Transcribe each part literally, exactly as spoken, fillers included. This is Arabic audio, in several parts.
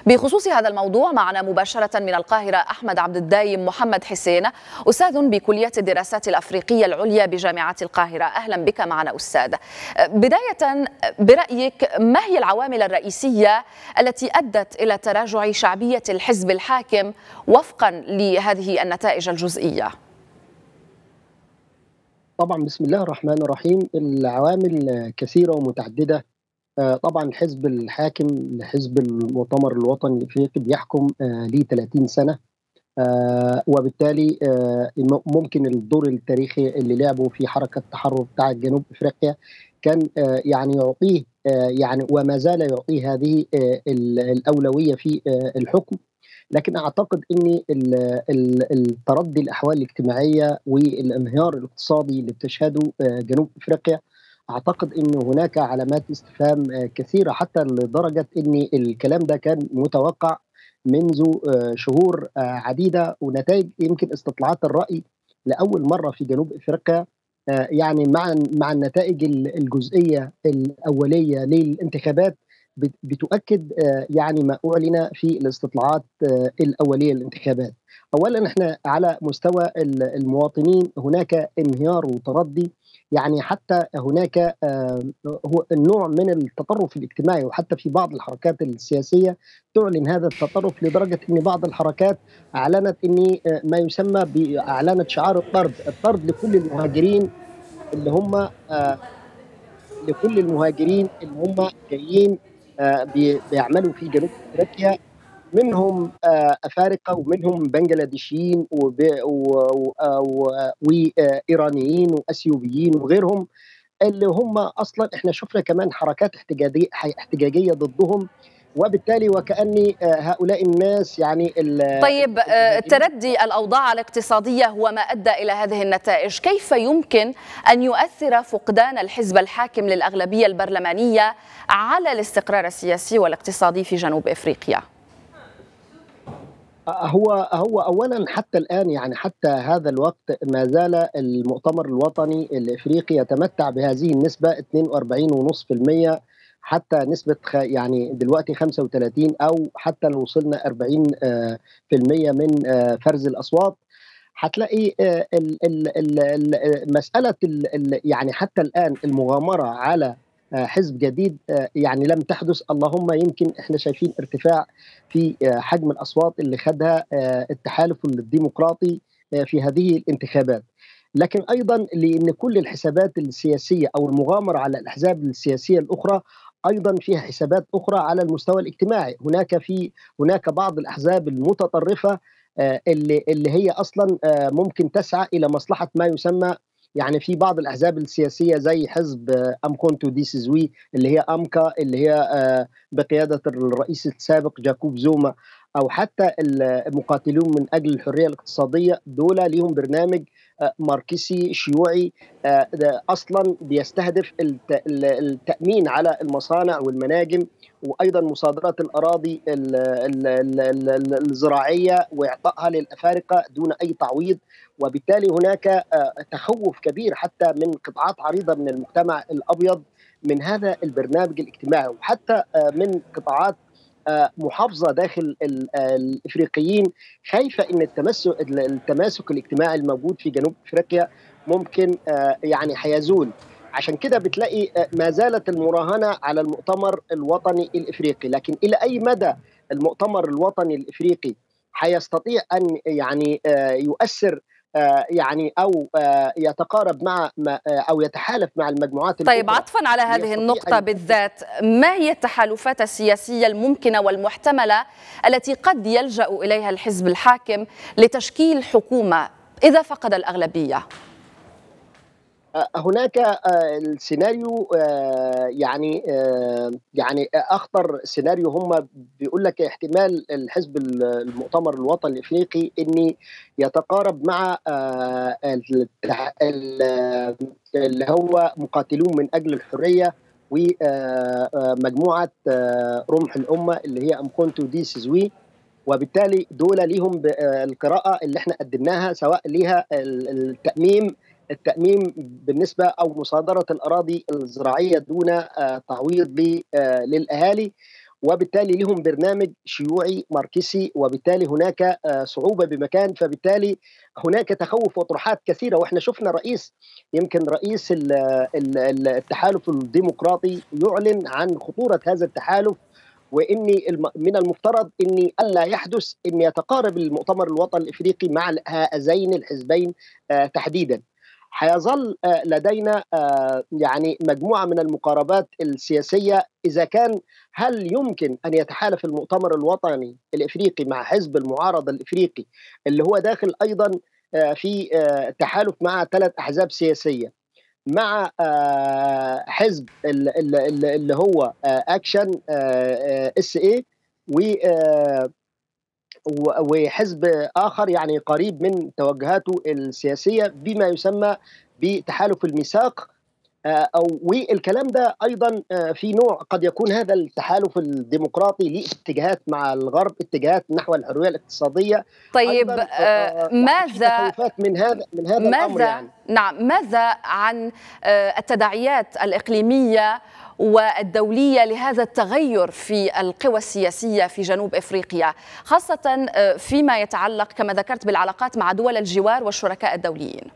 بخصوص هذا الموضوع معنا مباشرة من القاهرة أحمد عبد الدايم محمد حسين، أستاذ بكلية الدراسات الأفريقية العليا بجامعة القاهرة. أهلا بك معنا أستاذ. بداية برأيك، ما هي العوامل الرئيسية التي أدت إلى تراجع شعبية الحزب الحاكم وفقا لهذه النتائج الجزئية؟ طبعا بسم الله الرحمن الرحيم. العوامل كثيرة ومتعددة. طبعا الحزب الحاكم، حزب المؤتمر الوطني الافريقي، بيحكم ليه ثلاثين سنة، وبالتالي ممكن الدور التاريخي اللي لعبه في حركة التحرر بتاع جنوب افريقيا كان يعني يعطيه يعني وما زال يعطيه هذه الأولوية في الحكم. لكن اعتقد ان التردي الاحوال الاجتماعيه والانهيار الاقتصادي اللي بتشهده جنوب افريقيا، اعتقد ان هناك علامات استفهام كثيره، حتى لدرجه ان الكلام ده كان متوقع منذ شهور عديده. ونتائج يمكن استطلاعات الراي لاول مره في جنوب افريقيا يعني مع مع النتائج الجزئيه الاوليه للانتخابات بتؤكد يعني ما أعلن في الاستطلاعات الأولية للانتخابات. أولا احنا على مستوى المواطنين هناك انهيار وتردي، يعني حتى هناك هو النوع من التطرف الاجتماعي، وحتى في بعض الحركات السياسية تعلن هذا التطرف، لدرجة أن بعض الحركات أعلنت أن ما يسمى بأعلنت شعار الطرد الطرد لكل المهاجرين اللي هم لكل المهاجرين اللي هم جايين بيعملوا في جنوب افريقيا، منهم افارقه ومنهم بنجلاديشيين وايرانيين واسيوبيين وغيرهم، اللي هم اصلا احنا شفنا كمان حركات احتجاجيه احتجاجيه ضدهم. وبالتالي وكأن هؤلاء الناس يعني طيب، تردي الأوضاع الاقتصادية هو ما أدى إلى هذه النتائج. كيف يمكن أن يؤثر فقدان الحزب الحاكم للأغلبية البرلمانية على الاستقرار السياسي والاقتصادي في جنوب إفريقيا؟ هو هو اولا حتى الان، يعني حتى هذا الوقت، ما زال المؤتمر الوطني الافريقي يتمتع بهذه النسبه اثنين وأربعين فاصلة خمسة بالمئة، حتى نسبه يعني دلوقتي خمسة وثلاثين، او حتى لو وصلنا أربعين بالمئة من فرز الاصوات. هتلاقي مساله يعني حتى الان المغامره على حزب جديد يعني لم تحدث. اللهم يمكن احنا شايفين ارتفاع في حجم الاصوات اللي خدها التحالف الديمقراطي في هذه الانتخابات، لكن ايضا لان كل الحسابات السياسيه او المغامره على الاحزاب السياسيه الاخرى ايضا فيها حسابات اخرى على المستوى الاجتماعي. هناك في هناك بعض الاحزاب المتطرفه اللي اللي هي اصلا ممكن تسعى الى مصلحه ما يسمى، يعني في بعض الاحزاب السياسيه زي حزب امكونتو دي سيزوي اللي هي امكا، اللي هي بقياده الرئيس السابق جاكوب زوما، او حتى المقاتلون من اجل الحريه الاقتصاديه، دول ليهم برنامج ماركسي شيوعي اصلا بيستهدف التامين على المصانع والمناجم، وايضا مصادره الاراضي الزراعيه واعطائها للافارقه دون اي تعويض. وبالتالي هناك تخوف كبير حتى من قطاعات عريضه من المجتمع الابيض من هذا البرنامج الاجتماعي، وحتى من قطاعات محافظه داخل الافريقيين خايفه ان التمسك التماسك الاجتماعي الموجود في جنوب افريقيا ممكن يعني هيزول. عشان كده بتلاقي ما زالت المراهنه على المؤتمر الوطني الافريقي، لكن الى اي مدى المؤتمر الوطني الافريقي هيستطيع ان يعني يؤثر يعني او يتقارب مع او يتحالف مع المجموعات الأخرى. طيب، عطفا على هذه النقطة بالذات، ما هي التحالفات السياسية الممكنة والمحتملة التي قد يلجأ إليها الحزب الحاكم لتشكيل حكومة إذا فقد الأغلبية؟ هناك السيناريو يعني يعني اخطر سيناريو، هم بيقول لك احتمال الحزب المؤتمر الوطني الافريقي ان يتقارب مع اللي هو مقاتلون من اجل الحريه ومجموعه رمح الامه اللي هي امكونتو دي سيزوي. وبالتالي دول ليهم القراءه اللي احنا قدمناها، سواء ليها التاميم التأميم بالنسبة أو مصادرة الأراضي الزراعية دون تعويض للأهالي. وبالتالي لهم برنامج شيوعي ماركسي، وبالتالي هناك صعوبة بمكان، فبالتالي هناك تخوف وطروحات كثيرة. واحنا شفنا رئيس يمكن رئيس التحالف الديمقراطي يعلن عن خطورة هذا التحالف، واني من المفترض اني الا يحدث ان يتقارب المؤتمر الوطني الافريقي مع هذين الحزبين تحديدا. حيظل لدينا يعني مجموعة من المقاربات السياسية. إذا كان هل يمكن أن يتحالف المؤتمر الوطني الإفريقي مع حزب المعارضة الإفريقي اللي هو داخل أيضا في تحالف مع ثلاث أحزاب سياسية، مع حزب اللي هو أكشن اس اي وحزب آخر يعني قريب من توجهاته السياسية بما يسمى بتحالف الميثاق. أو والكلام ده أيضا في نوع قد يكون هذا التحالف الديمقراطي له اتجاهات مع الغرب، اتجاهات نحو الحرية الاقتصادية. طيب آه ماذا من هذا من هذا ماذا الأمر يعني. نعم، ماذا عن التداعيات الإقليمية والدولية لهذا التغير في القوى السياسية في جنوب إفريقيا، خاصة فيما يتعلق كما ذكرت بالعلاقات مع دول الجوار والشركاء الدوليين؟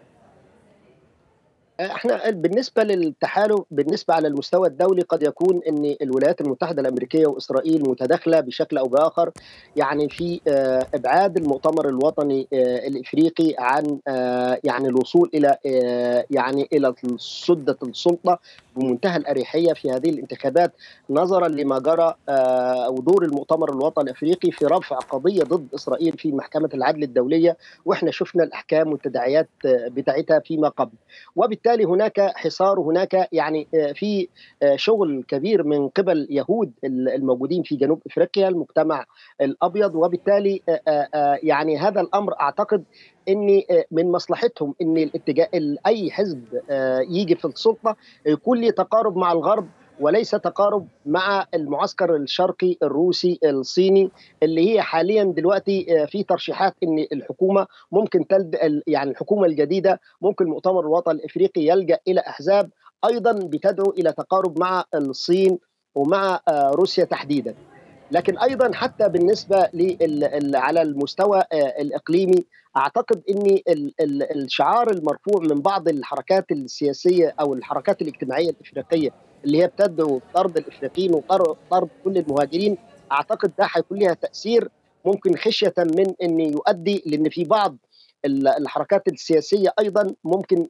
احنا بالنسبه للتحالف بالنسبه على المستوى الدولي قد يكون ان الولايات المتحده الامريكيه واسرائيل متداخله بشكل او باخر يعني في ابعاد المؤتمر الوطني الافريقي عن يعني الوصول الى يعني الى سده السلطه بمنتهى الاريحيه في هذه الانتخابات، نظرا لما جرى ودور المؤتمر الوطني الافريقي في رفع قضيه ضد اسرائيل في محكمه العدل الدوليه، واحنا شفنا الاحكام والتداعيات بتاعتها فيما قبل. وبالتالي هناك حصار، هناك يعني في شغل كبير من قبل يهود الموجودين في جنوب افريقيا، المجتمع الابيض، وبالتالي يعني هذا الامر اعتقد ان من مصلحتهم ان الاتجاه اي حزب يجي في السلطه يكون له تقارب مع الغرب وليس تقارب مع المعسكر الشرقي الروسي الصيني، اللي هي حاليا دلوقتي في ترشيحات ان الحكومه ممكن تلد يعني الحكومه الجديده ممكن المؤتمر الوطني الافريقي يلجا الى احزاب ايضا بتدعو الى تقارب مع الصين ومع روسيا تحديدا. لكن ايضا حتى بالنسبه على المستوى الاقليمي اعتقد ان الشعار المرفوع من بعض الحركات السياسيه او الحركات الاجتماعيه الافريقيه اللي هي بتدعو طرد الافريقيين وطرد كل المهاجرين، اعتقد ده هيكون لها تاثير ممكن خشيه من ان يؤدي، لان في بعض الحركات السياسيه ايضا ممكن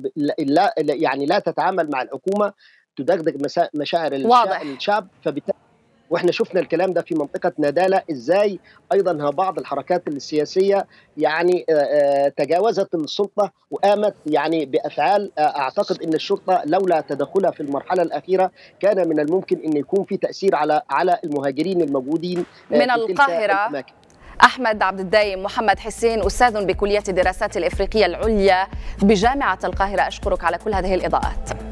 لا يعني لا تتعامل مع الحكومه، تدغدغ مشاعر الشعب، فبالتالي واحنا شفنا الكلام ده في منطقه ناداله ازاي ايضا بعض الحركات السياسيه يعني تجاوزت السلطه وقامت يعني بافعال اعتقد ان الشرطه لولا تدخلها في المرحله الاخيره كان من الممكن ان يكون في تاثير على على المهاجرين الموجودين من القاهره. أحمد عبد الدايم محمد حسين، أستاذ بكلية الدراسات الإفريقية العليا بجامعة القاهرة، أشكرك على كل هذه الإضاءات.